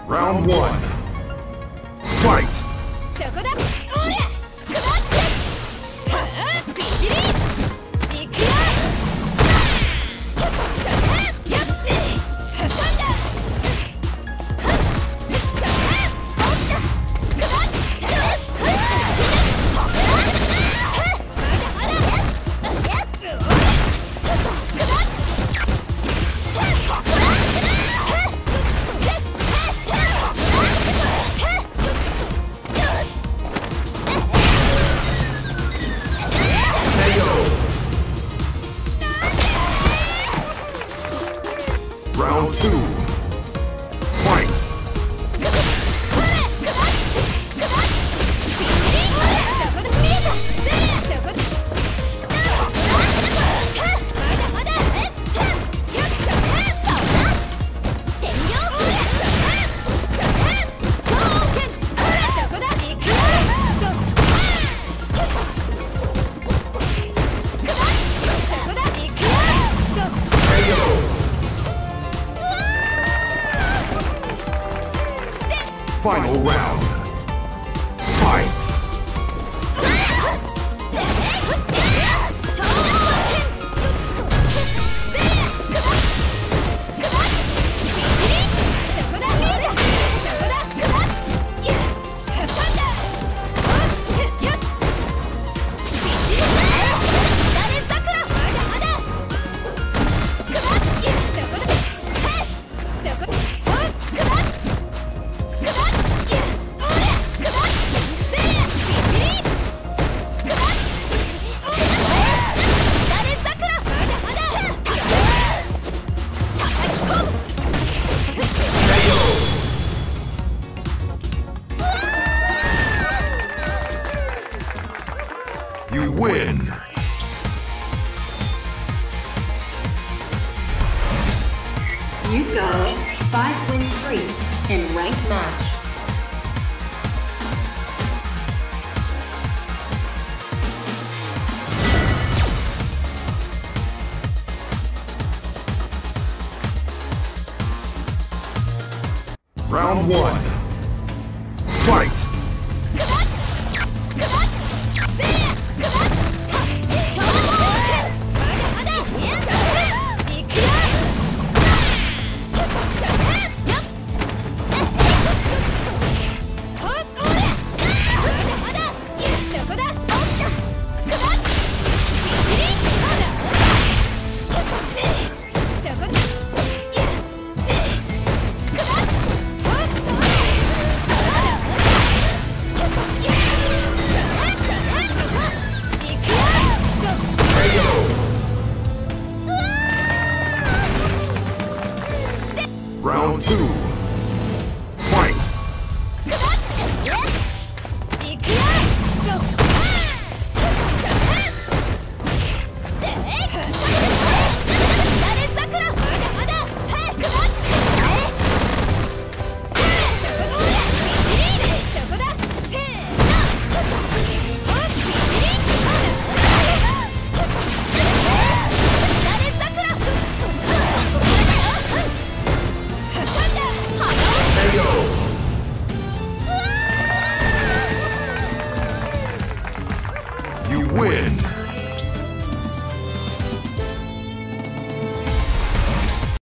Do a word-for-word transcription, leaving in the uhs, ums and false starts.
Round one. Fight! そこだ。おりゃ。くばって。はあ、ビビリ。いくよ。やっせ。挟んだ。はっ。さあ、おった。くばって。はっ。まだまだ。やっ。くばって。 Round two. Fight! ファイナルラウンド。ファイト。You win! You've got a five-win streak in ranked match. Round one. Fight! 2